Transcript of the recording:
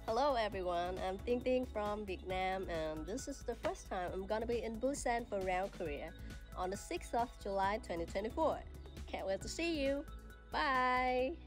Hello everyone, I'm TiênTiên from Vietnam and this is the first time I'm gonna be in Busan for Round Korea on the 6th of July 2024. Can't wait to see you! Bye!